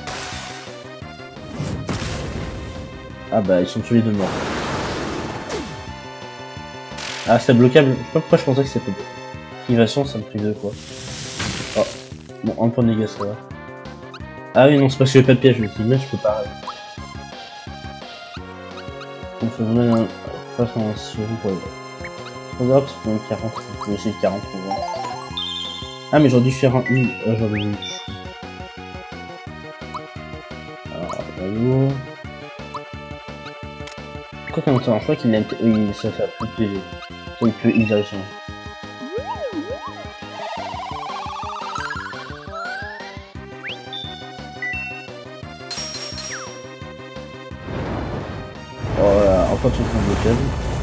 Ah bah, ils sont tous les deux morts. Ah, c'est bloquable. Je sais pas pourquoi je pensais que c'était bloquable. Privation, ça me prive de quoi. Oh, bon, un point de dégâts, ça va. Ah oui, non, c'est parce que j'ai pas de piège, je me suis dit, mais je peux pas. On fait vraiment un. Face en survie pour les gars. Regarde, c'est même quarante, on peut essayer de quarante pour voir. Ah, mais j'aurais dû faire un U. Ah, j'aurais dû. Alors, allô. Quoi qu'en temps, je crois qu'il aime. Oui, ça fait plus de P V. Il peut y direction. Voilà, encore tout le blocage.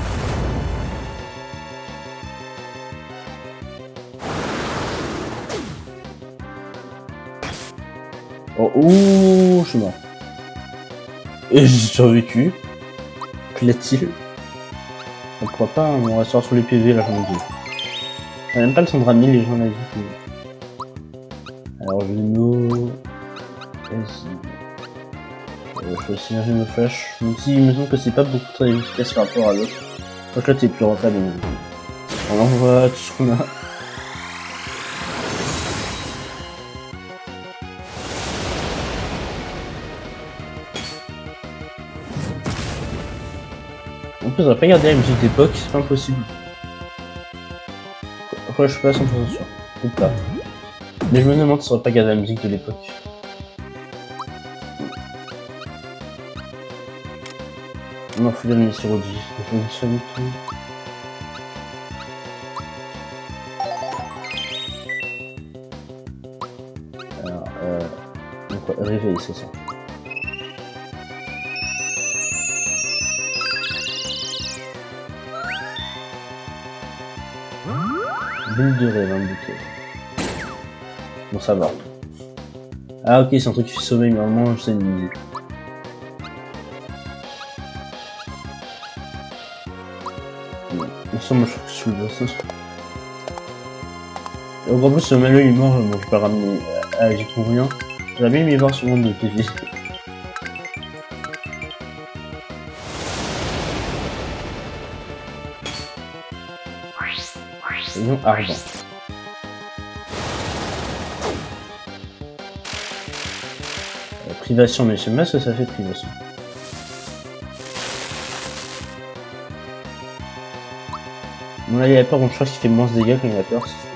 Oh, ouh, je suis mort. Et j'ai survécu. Plaît-il? On croit pas, hein, on va sortir sur les P V là, j'en ai dit. On n'aime pas le Sandra mille, les gens l'ont dit. Alors, Juno. Vas-y. Euh, je peux aussi changer nos flash. Même si il me semble que c'est pas beaucoup très efficace par rapport à l'autre. Je crois que là t'es plus rentable. On envoie tout ce qu'on a. En plus, on va pas garder la musique d'époque, c'est pas impossible. Après, je suis pas cent pour cent sûr. Ou pas. Mais je me demande si on va pas garder la musique de l'époque. Non, faut bien le mettre sur Audi. Il faut que je tout. Euh, donc, réveil, c'est ça. Bulle de rêve, un bouquet. Bon, ça va. Ah, ok, c'est un truc qui fait sauver, mais normalement, je sais une musique. Ça, moi, je trouve que je suis le boss. Donc, en plus, ce Malo, il est mort, bon, je vais pas le ramener à la vie pour rien. J'aurais bien aimé voir ce monde de T V. Rayon ardent. Euh, privation, mais je sais pas ce que ça fait privation. Bon là il a peur, donc je crois qu'il fait moins de dégâts quand il a peur. Si je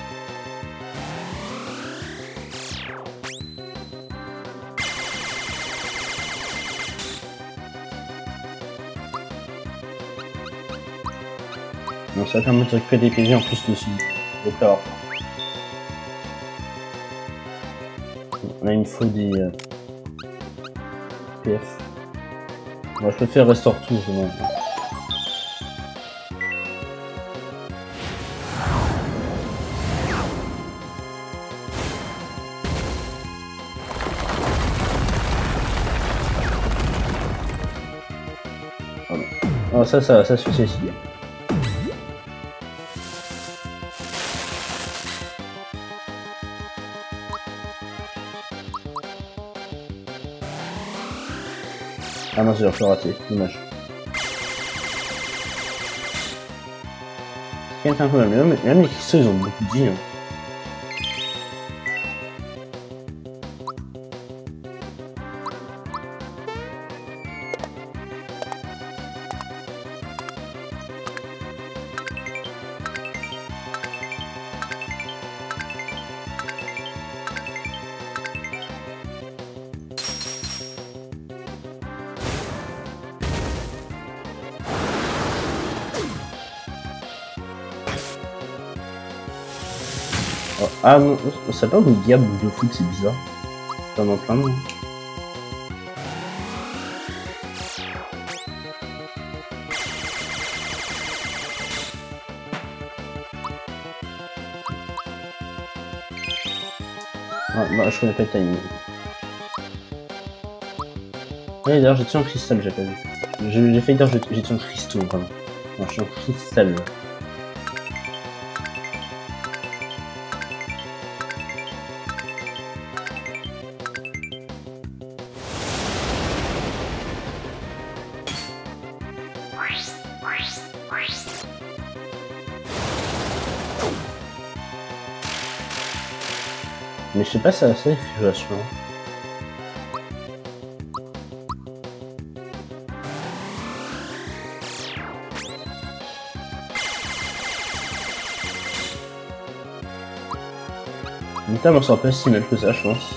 bon, ça va permettre de récupérer des P V en plus dessus. Donc alors. Là il me faut des euh, P F. Bon, je peux faire restore tout, je demande. Oh, ça, ça, ça suffit ici. Ah non, j'ai un peu raté, dommage. C'est un peu même, même, même les cristaux ils ont beaucoup de vie. Hein. Oh, ah non, ça pas une diable de foot, c'est bizarre. T'en as plein, non? Ah, bah, je connais pas le timing. Ouais, d'ailleurs, j'ai tué un cristal, j'ai pas vu. J'ai failli dire j'ai tué un cristaux, vraiment. Non, je suis un cristal. Mais je sais pas si ça fait vachement. Putain, on sera pas si mal que ça, je pense.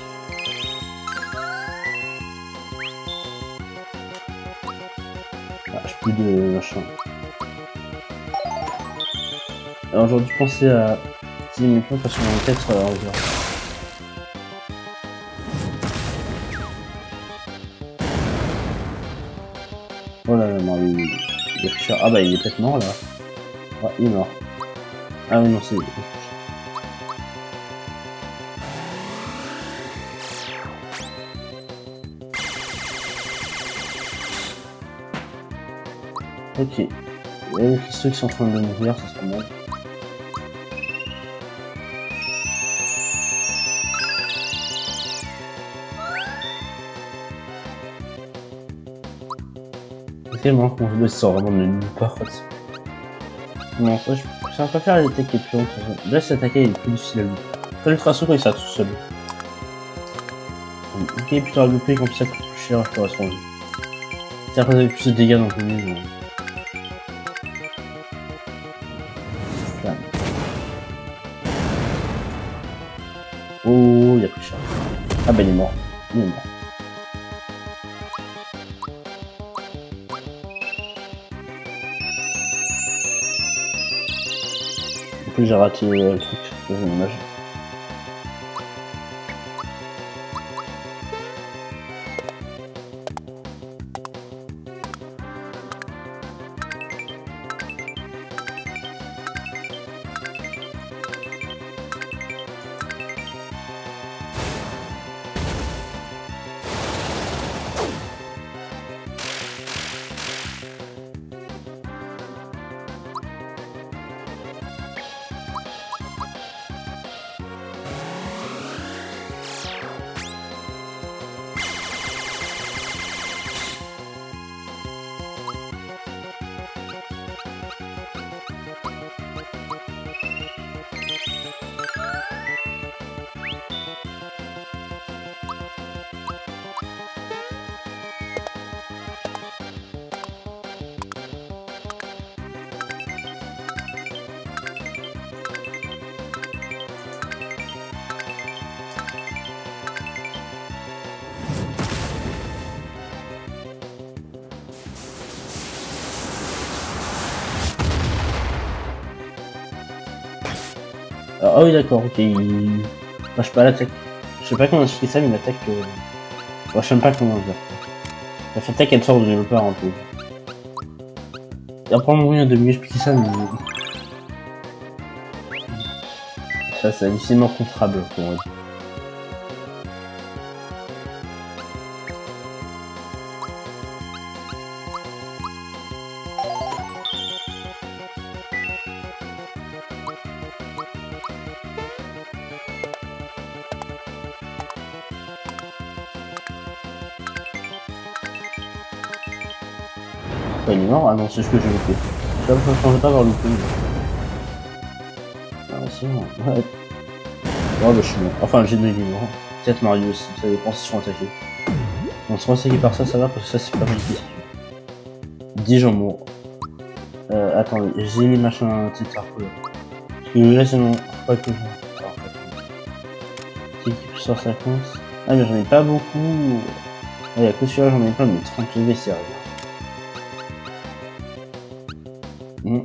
Ah, j'ai plus de machin. Alors j'aurais dû penser à dix minutes parce qu'on a peut-être euh, en genre. Oh là là, non, il, il est cher. Ah bah il est peut-être mort là. Ah, il est mort. Ah oui, non, c'est... Ok. Et ceux qui sont en train de mourir, ça serait mal. C'est marrant qu'on se sort vraiment de nulle part. Non, ça, je, je préfère les attaques les plus longues. Là, cette attaque est plus difficile à louper. Après, le traceau quand il s'arrête tout seul. Ok, plutôt à louper, comme ça coûte plus cher, je peux rester en vie. Si après, vous avez plus de dégâts dans le milieu. Oh, il a pris cher. Ah bah il est mort. Il est mort. Du coup j'ai raté euh, le truc, c'est dommage. Ah oui d'accord, ok, il... Moi je sais pas l'attaque. Je sais pas comment expliquer ça, mais l'attaque... Euh... Moi je sais même pas comment dire. La attaque elle sort de nulle part un peu. Il y a pas moyen de mieux expliquer ça, mais... Ça c'est difficilement contrable pour moi. Quoi, il est mort? Ah non, c'est ce que j'ai loupé. Je ne pensais pas avoir loupé. Ah c'est bon, ouais. Oh bah je suis mort. Enfin j'ai deux est mort. Peut-être Mario aussi, ça dépend s'ils sont attaqués. On se attaquer par ça, ça va parce que ça c'est pas difficile. dix gens morts. Euh, attendez, j'ai les machins titres là. Parce que là c'est non. Pas que je. C'est équipe cent cinquante. Ah mais j'en ai pas beaucoup. Ah, y'a que celui-là j'en ai plein, mais trente G V c'est rien. Mmh.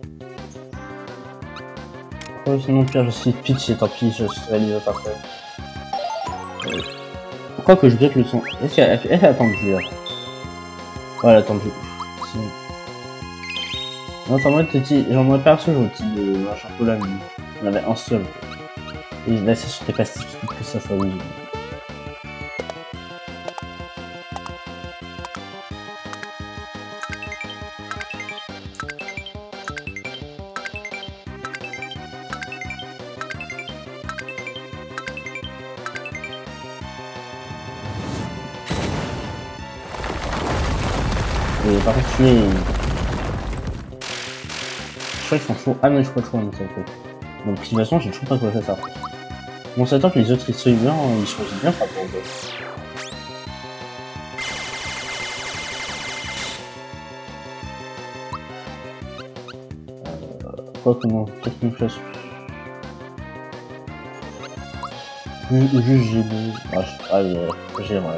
Oh, sinon pire je suis pitch et tant pis je serai les autres après. Euh, Pourquoi que je doute le son? Est-ce qu'elle elle attend que je l'ai? Ouais elle attend que je. Sinon. Non t'en vrai j'en ai pas reçu au type de machin là mais il y en avait un seul. Et là c'est sur tes plastiques que ça soit visible. Et par contre, tu es. Je crois qu'ils sont trop. Ah non, je crois trop en fait. Donc, de toute façon, j'ai toujours pas quoi faire ça. Bon, ça attend que les autres ils soient bien, ils choisissent bien par rapport aux autres. Euh, quoi, comment? Peut-être une place. Juste j'ai deux. Ah, je... ah ouais, j'ai ouais.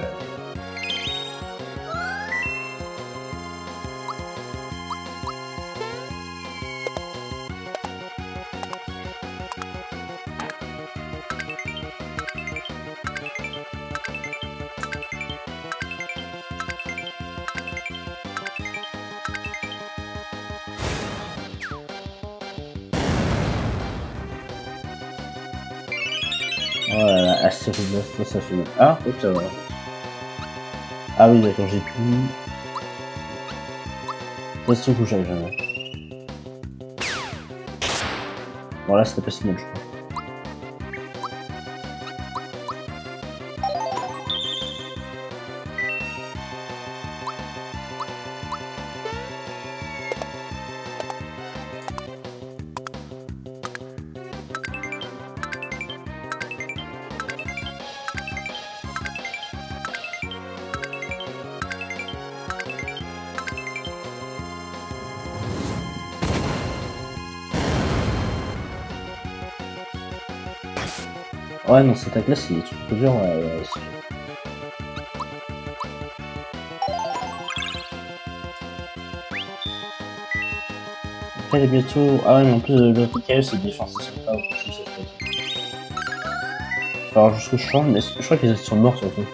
Oh là là, Astérix, ça, ça fait... Ah, ok, ça va. Ah oui, d'accord, j'ai plus... Ça se trouve que j'avais jamais. Bon là, c'était pas si mal, je crois. Ouais, non, cette attaque là, c'est des trucs trop durs. Euh, Après, les bientôt. Ah ouais, mais en plus, le truc K O, c'est défense, c'est pas aussi, ça fait. Alors, jusqu'au change, mais je crois qu'ils ils sont morts sur le coup.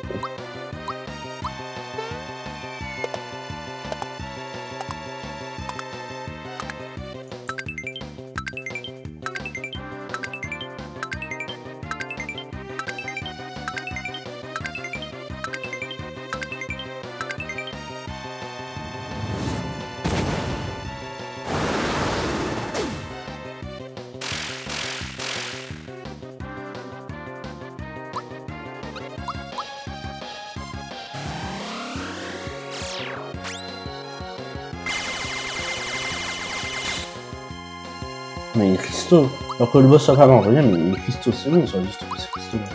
Mais les cristaux, alors que le boss soit pas mort, rien, mais les cristaux c'est bon, ça juste ces cristaux là.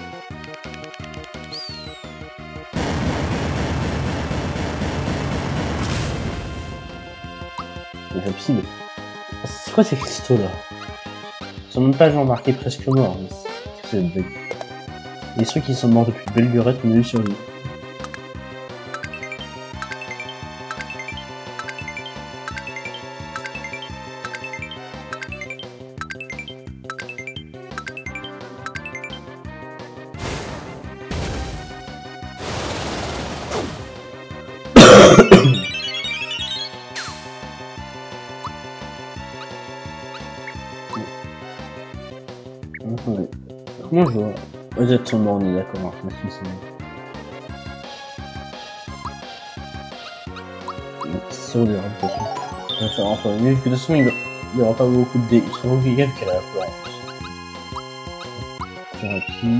C'est rapide. C'est quoi ces cristaux là? Ils sont même pas genre marqués presque morts, c'est bug. Les trucs qui sont morts depuis belle lurette, mais eux survivent. Comment je vois? Vous êtes sûrement, on est d'accord, hein, merci, c'est bon. C'est au dehors, de toute façon. Je vais faire un peu mieux, vu que de toute façon, il n'y aura pas beaucoup de dés. Il sera obligatoire qu'elle a la fleur. Thérapie.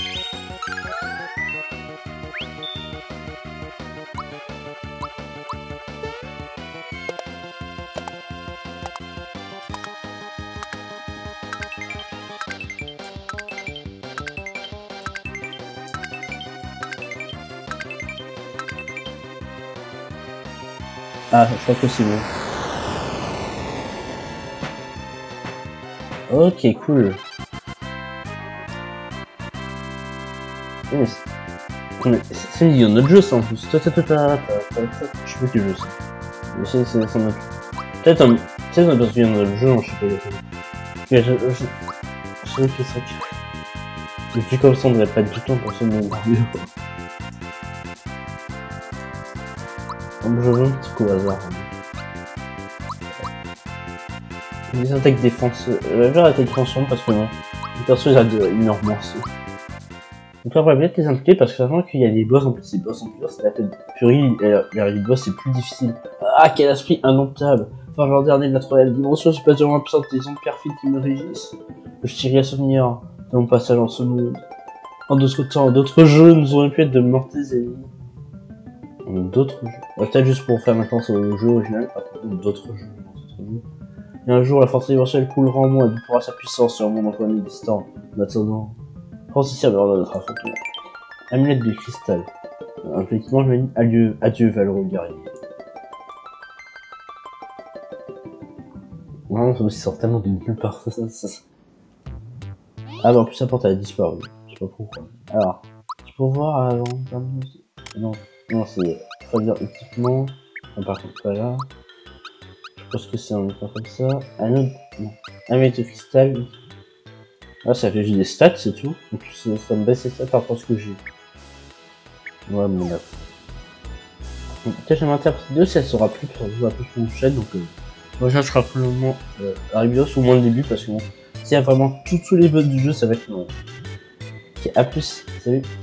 Ah, je crois que c'est bon. Ok, cool. C'est il y a un autre jeu ça en plus. Je sais pas quel jeu ça. Mais c'est c'est un autre. Peut-être un. Peut-être un parce qu'il y a un autre jeu, je sais pas exactement. Je je je sais que ça. Depuis comme ça on n'avait pas du temps pour ce monde. Je joue un petit coup au hasard. Les attaques défense. La meilleure attaque défense parce que non. Le perso il a de une heure moins. Donc là, on va peut-être les impliquer parce que sachant qu'il y a des boss en plus, les boss en plus, c'est la tête Fury, et les boss c'est plus difficile. Ah, quel esprit indomptable! Enfin, genre dernier de la troisième dimension, je suis pas durant la puissance des ondes perfides qui me régissent. Je tirais à souvenir de mon passage dans ce monde. En d'autres temps, d'autres jeux nous auraient pu être de mortels ennemis. D'autres jeux. Ouais, peut-être juste pour faire référence au jeu original, d'autres jeux. jeux. Et un jour, la force universelle coulera en moi et déploiera sa puissance sur un monde encore inexistant. En attendant, Francis de notre affrontement. Amulette de cristal. Impliquement, je me dis adieu, adieu, valeureux guerrier. Vraiment, ça aussi sort tellement de nulle part. Ah, bah en plus, sa porte elle a disparu. Je sais pas pourquoi. Alors, tu peux voir avant. Non, non, c'est pas dire équipement. Non, par contre, pas là. Je pense que c'est un état comme ça. Un autre. Non. Amulette de cristal. Ah, ça fait juste des stats, c'est tout. Donc ça, ça me baisse les stats par rapport à ce que j'ai. Ouais, mon gars. Peut-être je vais m'interpréter deux si elle sera plus sur vous, plus sur mon chaîne. Donc, euh, moi, je serai probablement euh, Aribios au moins le début parce que bon, s'il y a vraiment tous tous les bugs du jeu, ça va être long. Ok, à plus, salut.